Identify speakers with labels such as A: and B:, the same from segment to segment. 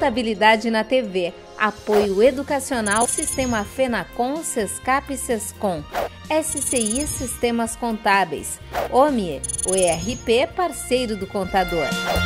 A: Contabilidade na TV, apoio educacional, Sistema Fenacom, Sescap e Sescom, SCI Sistemas Contábeis, OMIE, o ERP parceiro do contador.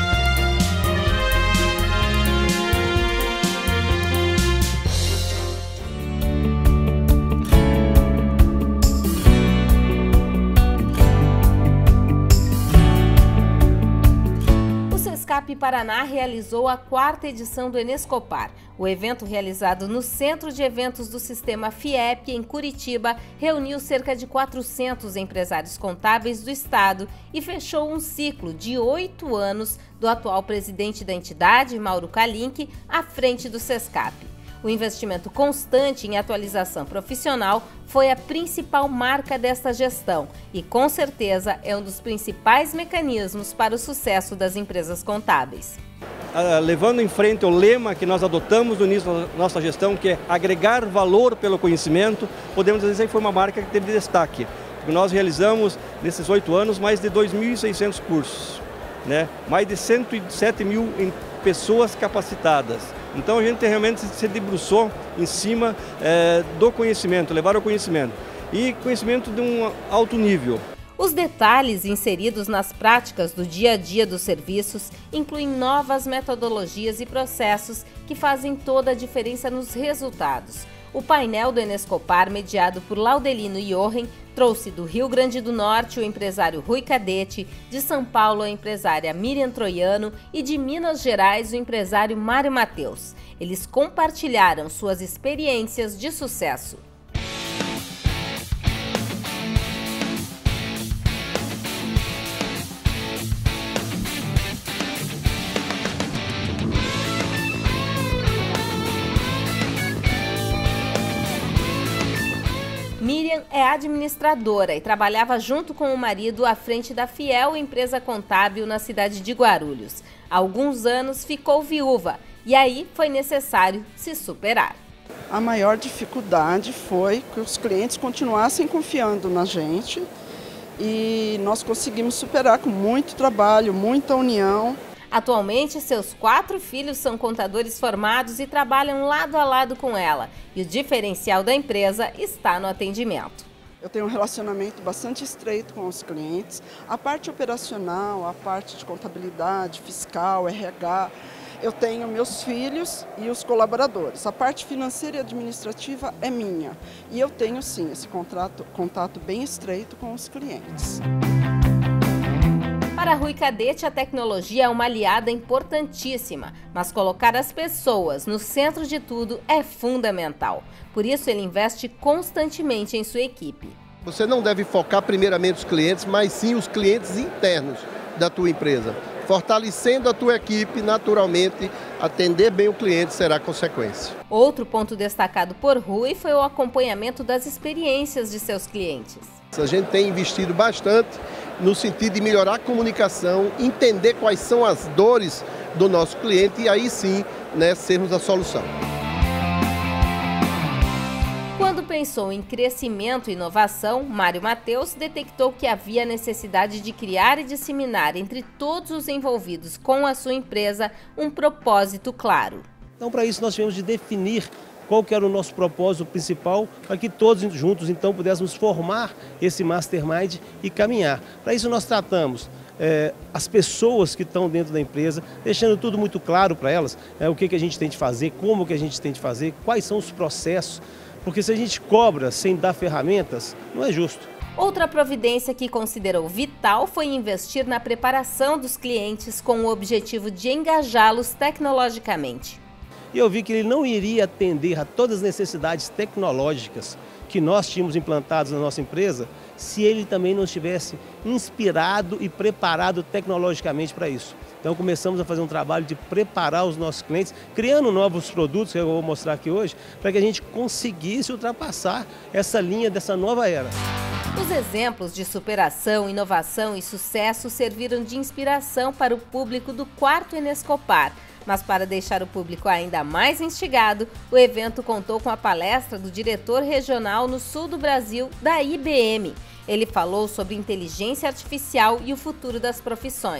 A: Sescap Paraná realizou a 4ª edição do Enescopar. O evento, realizado no Centro de Eventos do Sistema FIEP, em Curitiba, reuniu cerca de 400 empresários contábeis do estado e fechou um ciclo de 8 anos do atual presidente da entidade, Mauro Kalinck, à frente do Sescap. O investimento constante em atualização profissional foi a principal marca desta gestão e, com certeza, é um dos principais mecanismos para o sucesso das empresas contábeis.
B: Levando em frente o lema que nós adotamos no início da nossa gestão, que é agregar valor pelo conhecimento, podemos dizer que foi uma marca que teve destaque. Nós realizamos, nesses 8 anos, mais de 2.600 cursos, né? Mais de 107 mil pessoas capacitadas. Então a gente realmente se debruçou em cima do conhecimento, levar o conhecimento. E conhecimento de um alto nível.
A: Os detalhes inseridos nas práticas do dia a dia dos serviços incluem novas metodologias e processos que fazem toda a diferença nos resultados. O painel do Enescopar, mediado por Laudelino Jochen, trouxe do Rio Grande do Norte o empresário Rui Cadete, de São Paulo a empresária Miriam Troiano e de Minas Gerais o empresário Mário Mateus. Eles compartilharam suas experiências de sucesso. Miriam é administradora e trabalhava junto com o marido à frente da Fiel Empresa Contábil na cidade de Guarulhos. Há alguns anos ficou viúva e aí foi necessário se superar.
C: A maior dificuldade foi que os clientes continuassem confiando na gente e nós conseguimos superar com muito trabalho, muita união.
A: Atualmente, seus 4 filhos são contadores formados e trabalham lado a lado com ela. E o diferencial da empresa está no atendimento.
C: Eu tenho um relacionamento bastante estreito com os clientes. A parte operacional, a parte de contabilidade, fiscal, RH, eu tenho meus filhos e os colaboradores. A parte financeira e administrativa é minha. E eu tenho, sim, esse contato bem estreito com os clientes.
A: Para Rui Cadete, a tecnologia é uma aliada importantíssima, mas colocar as pessoas no centro de tudo é fundamental. Por isso, ele investe constantemente em sua equipe.
D: Você não deve focar primeiramente os clientes, mas sim os clientes internos da tua empresa. Fortalecendo a tua equipe, naturalmente, atender bem o cliente será consequência.
A: Outro ponto destacado por Rui foi o acompanhamento das experiências de seus clientes.
D: A gente tem investido bastante no sentido de melhorar a comunicação, entender quais são as dores do nosso cliente e aí sim, sermos a solução.
A: Quando pensou em crescimento e inovação, Mário Mateus detectou que havia necessidade de criar e disseminar entre todos os envolvidos com a sua empresa um propósito claro.
E: Então, para isso, nós tivemos de definir qual que era o nosso propósito principal, para que todos juntos, então, pudéssemos formar esse mastermind e caminhar. Para isso, nós tratamos as pessoas que estão dentro da empresa, deixando tudo muito claro para elas, o que a gente tem de fazer, como que a gente tem de fazer, quais são os processos, porque se a gente cobra sem dar ferramentas, não é justo.
A: Outra providência que considerou vital foi investir na preparação dos clientes com o objetivo de engajá-los tecnologicamente.
E: E eu vi que ele não iria atender a todas as necessidades tecnológicas que nós tínhamos implantadas na nossa empresa se ele também não estivesse inspirado e preparado tecnologicamente para isso. Então começamos a fazer um trabalho de preparar os nossos clientes, criando novos produtos, que eu vou mostrar aqui hoje, para que a gente conseguisse ultrapassar essa linha dessa nova era.
A: Os exemplos de superação, inovação e sucesso serviram de inspiração para o público do 4º Enescopar. Mas para deixar o público ainda mais instigado, o evento contou com a palestra do diretor regional no sul do Brasil da IBM. Ele falou sobre inteligência artificial e o futuro das profissões.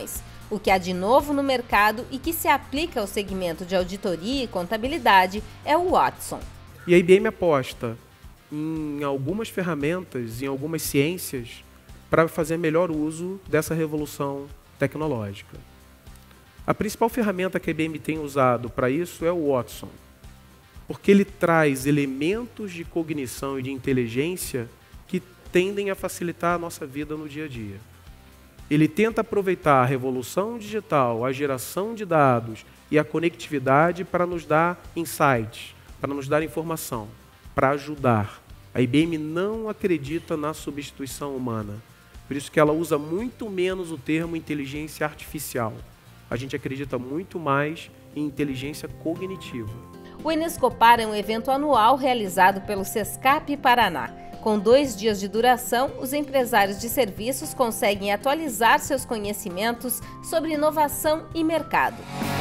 A: O que há de novo no mercado e que se aplica ao segmento de auditoria e contabilidade é o Watson.
F: E a IBM aposta em algumas ferramentas, em algumas ciências, para fazer melhor uso dessa revolução tecnológica. A principal ferramenta que a IBM tem usado para isso é o Watson, porque ele traz elementos de cognição e de inteligência que tendem a facilitar a nossa vida no dia a dia. Ele tenta aproveitar a revolução digital, a geração de dados e a conectividade para nos dar insights, para nos dar informação, para ajudar. A IBM não acredita na substituição humana, por isso que ela usa muito menos o termo inteligência artificial. A gente acredita muito mais em inteligência cognitiva.
A: O Enescopar é um evento anual realizado pelo Sescap Paraná. Com 2 dias de duração, os empresários de serviços conseguem atualizar seus conhecimentos sobre inovação e mercado.